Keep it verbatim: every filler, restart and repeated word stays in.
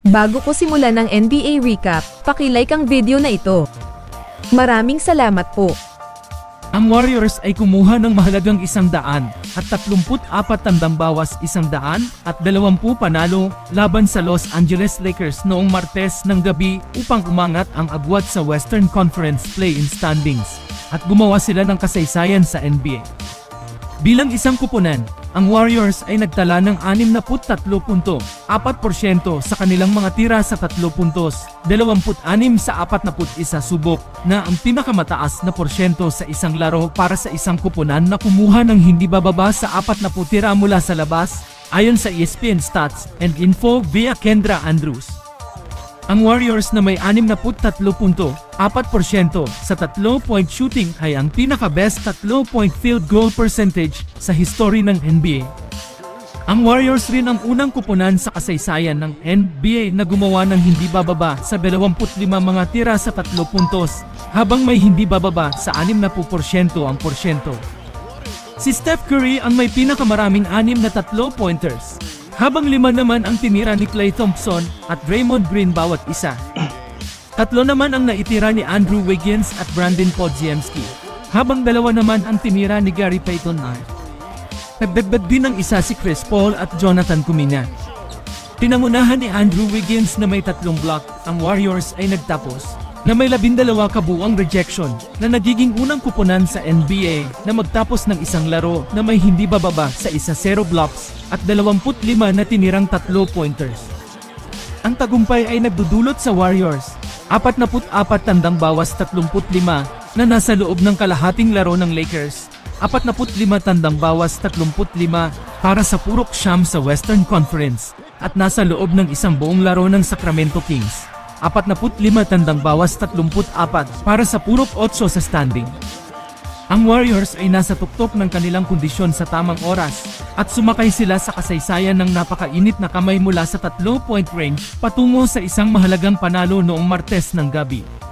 Bago ko simulan ang N B A recap, paki-like ang video na ito. Maraming salamat po. Ang Warriors ay kumuha ng mahalagang isang daan at tatlumput apat tandang bawas isang daan at dalawampu panalo laban sa Los Angeles Lakers noong Martes ng gabi upang umangat ang agwat sa Western Conference play-in standings at gumawa sila ng kasaysayan sa N B A. Bilang isang kupunan, ang Warriors ay nagtala ng anim na tatlo punto apat porsyento sa kanilang mga tira sa tatlo puntos, dalawampu't anim sa apat na isa subok na ang pinakamataas na porsyento sa isang laro para sa isang kupunan na kumuha ng hindi bababa sa apat na tira mula sa labas, ayon sa E S P N Stats and Info via Kendra Andrews. Ang Warriors na may anim na tatlo punto apat porsyento sa three-point shooting ay ang pinaka-best three-point field goal percentage sa history ng N B A. Ang Warriors rin ang unang kupunan sa kasaysayan ng N B A na gumawa ng hindi bababa sa dalawampu't lima mga tira sa tatlo puntos, habang may hindi bababa sa anim na porsyento ang porsyento. Si Steph Curry ang may pinakamaraming anim na tatlo-pointers, habang lima naman ang tinira ni Klay Thompson at Draymond Green bawat isa. Tatlo naman ang naitira ni Andrew Wiggins at Brandon Podziemski, habang dalawa naman ang tinira ni Gary Payton at nagdagdag din ng isa si Chris Paul at Jonathan Kuminga. Pinangunahan ni Andrew Wiggins na may tatlong block, ang Warriors ay nagtapos na may labindalawa kabuuang rejection na nagiging unang kupunan sa N B A na magtapos ng isang laro na may hindi bababa sa isa zero blocks at dalawampu't lima na tinirang tatlo-pointers. Ang tagumpay ay nagdudulot sa Warriors apat na apat tandang bawas tatlumpu't lima na nasa loob ng kalahating laro ng Lakers, apat na lima tandang bawas tatlumpu't lima para sa purok siyam sa Western Conference, at nasa loob ng isang buong laro ng Sacramento Kings, apat na lima tandang bawas tatlumpu't apat para sa purok otso sa standing. Ang Warriors ay nasa tuktok ng kanilang kondisyon sa tamang oras at sumakay sila sa kasaysayan ng napakainit na kamay mula sa tatlo-point range patungo sa isang mahalagang panalo noong Martes ng gabi.